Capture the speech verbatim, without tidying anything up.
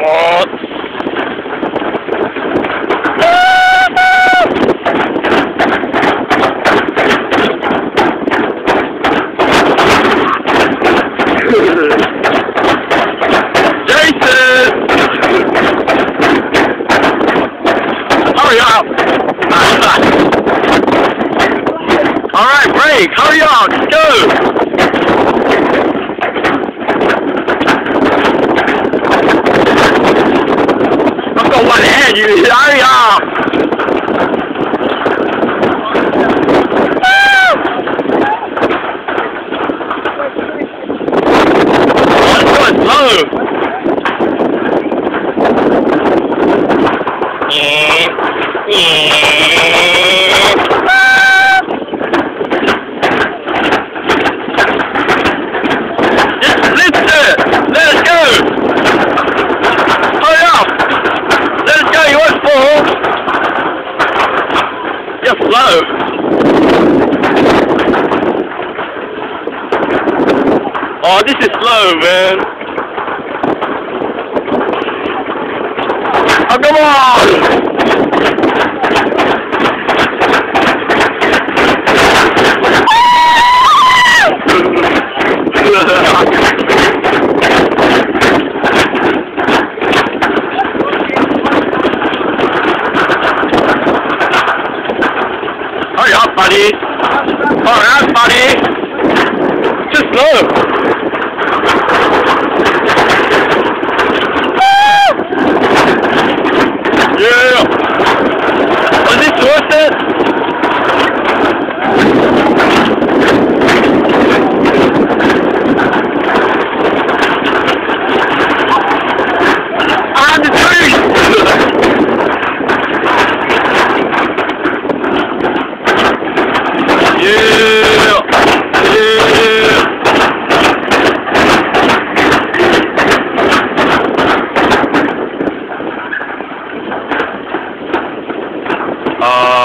Oh. Jason! Hurry up! Alright, break! Hurry up! Let's go! I've got one hand, you hurry up! Oh, it's going slow! Just lift it! Let us go! Hurry up! Let us go, you won't fall! You're slow! Oh, this is slow, man! Oh, come on! Hurry up, buddy! Hurry up, buddy! Too slow! Yeah! Was this worth it? I'm the tree! Yeah! Yeah! Uh